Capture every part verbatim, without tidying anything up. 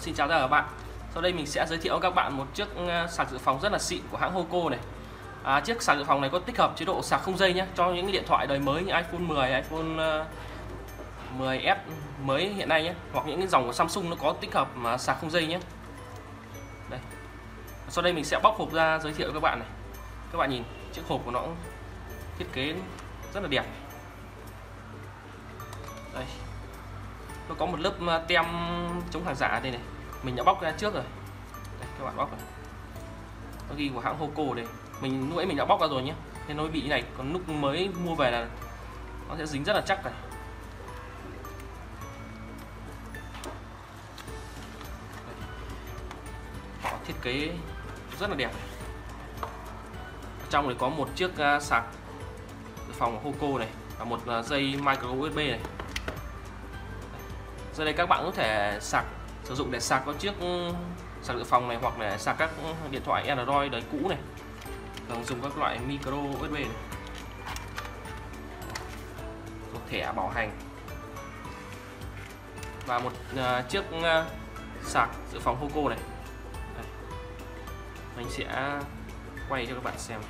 Xin chào tất cả các bạn. Sau đây mình sẽ giới thiệu các bạn một chiếc sạc dự phòng rất là xịn của hãng Hoco này. À, chiếc sạc dự phòng này có tích hợp chế độ sạc không dây nhé, cho những điện thoại đời mới như iPhone mười, iPhone mười S mới hiện nay nhé, hoặc những cái dòng của Samsung nó có tích hợp mà sạc không dây nhé. Đây. Sau đây mình sẽ bóc hộp ra giới thiệu với các bạn này. Các bạn nhìn chiếc hộp của nó thiết kế rất là đẹp. Đây. Nó có một lớp tem chống hàng giả đây này. Mình đã bóc ra trước rồi. Đây, các bạn bóc này. Nó ghi của hãng Hoco đây. Mình lúc ấy mình đã bóc ra rồi nhé, nên nó bị này. Còn lúc mới mua về là nó sẽ dính rất là chắc này. Họ thiết kế rất là đẹp. Ở trong này có một chiếc sạc dự phòng của Hoco này và một dây micro u ét bê này. Giờ đây các bạn có thể sạc sử dụng để sạc các chiếc sạc dự phòng này, hoặc là sạc các điện thoại Android đời cũ này, thường dùng các loại micro u ét bê này. Một thẻ bảo hành và một uh, chiếc uh, sạc dự phòng Hoco này. Đây. Mình sẽ quay cho các bạn xem.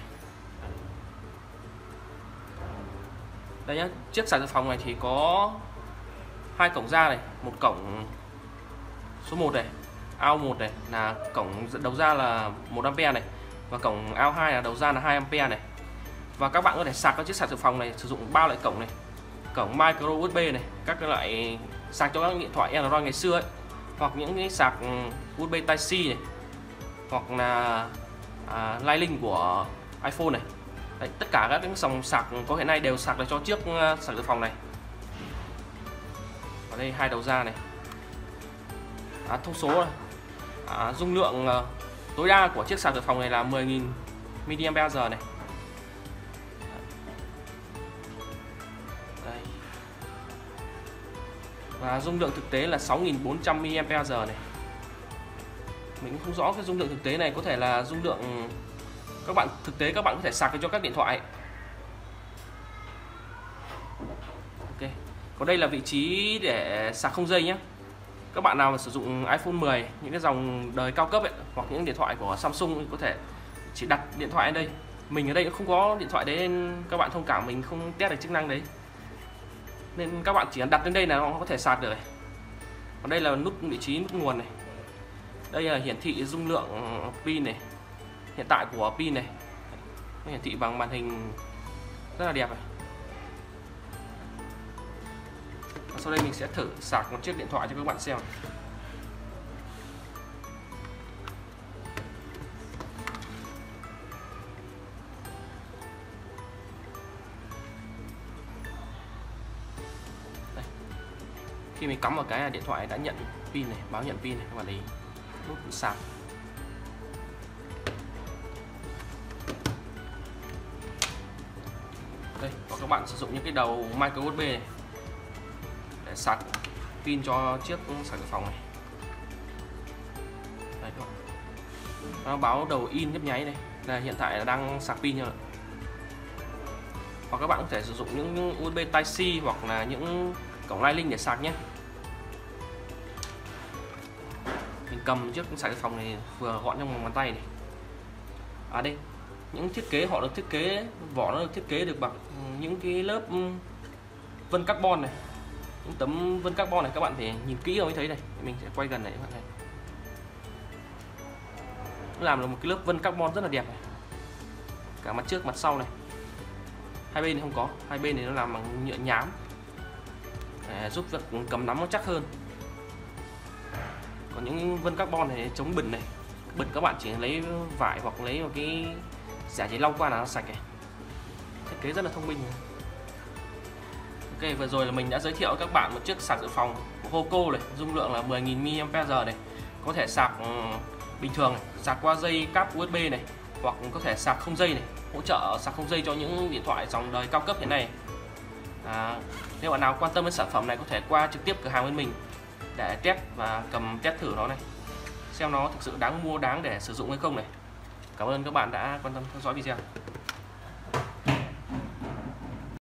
Đây nhá, chiếc sạc dự phòng này thì có hai cổng ra này, một cổng số một này, out một này là cổng đầu ra là một ampe này, và cổng out hai là đầu ra là hai ampe này. Và các bạn có thể sạc các chiếc sạc dự phòng này sử dụng ba loại cổng này. Cổng micro u ét bê này, các cái loại sạc cho các điện thoại Android ngày xưa ấy, hoặc những cái sạc u ét bê Type-C này, hoặc là à, Lightning của iPhone này. Đấy, tất cả các cái dòng sạc có hiện nay đều sạc được cho chiếc sạc dự phòng này. Ở đây hai đầu ra này, à, thông số này. À, dung lượng uh, tối đa của chiếc sạc dự phòng này là mười nghìn mi-li-am-pe-giờ này. Đây. Và dung lượng thực tế là sáu nghìn bốn trăm mi-li-am-pe-giờ này. Mình cũng không rõ cái dung lượng thực tế này, có thể là dung lượng các bạn thực tế các bạn có thể sạc cho các điện thoại. Ok. Còn đây là vị trí để sạc không dây nhé. Các bạn nào mà sử dụng iPhone mười, những cái dòng đời cao cấp ấy, hoặc những điện thoại của Samsung có thể chỉ đặt điện thoại ở đây. Mình ở đây cũng không có điện thoại đấy nên các bạn thông cảm mình không test được chức năng đấy. Nên các bạn chỉ cần đặt lên đây là nó có thể sạc được. Còn đây là nút vị trí nút nguồn này. Đây là hiển thị dung lượng pin này, hiện tại của pin này. Nó hiển thị bằng màn hình rất là đẹp này. Sau đây mình sẽ thử sạc một chiếc điện thoại cho các bạn xem. Đây. Khi mình cắm vào cái điện thoại đã nhận pin này, báo nhận pin này, các bạn để nút sạc. Đây, và các bạn sử dụng những cái đầu micro u ét bê này để sạc pin cho chiếc sạc dự phòng này. Đấy, nó báo đầu in nhấp nháy đây, là hiện tại là đang sạc pin rồi. Hoặc các bạn có thể sử dụng những u ét bê Type-C hoặc là những cổng Lightning để sạc nhé. Mình cầm chiếc sạc dự phòng này vừa gọn trong bàn tay này. À đây, những thiết kế họ được thiết kế vỏ nó được thiết kế được bằng những cái lớp vân carbon này. Những tấm vân carbon này các bạn phải nhìn kỹ mới thấy này. Mình sẽ quay gần này các bạn này. Nó làm được một cái lớp vân carbon rất là đẹp này. Cả mặt trước mặt sau này. Hai bên thì không có, hai bên thì nó làm bằng nhựa nhám để giúp việc cầm nắm nó chắc hơn. Còn những vân carbon này chống bẩn này. Bẩn các bạn chỉ lấy vải hoặc lấy một cái giả giấy lau qua là nó sạch này. Thiết kế rất là thông minh này. Ok, vừa rồi là mình đã giới thiệu các bạn một chiếc sạc dự phòng của Hoco này, dung lượng là mười nghìn mi-li-am-pe-giờ này, có thể sạc bình thường này, sạc qua dây cáp u ét bê này, hoặc có thể sạc không dây này, hỗ trợ sạc không dây cho những điện thoại dòng đời cao cấp hiện nay. À, nếu bạn nào quan tâm đến sản phẩm này có thể qua trực tiếp cửa hàng bên mình để test và cầm test thử nó này, xem nó thực sự đáng mua, đáng để sử dụng hay không này. Cảm ơn các bạn đã quan tâm theo dõi video.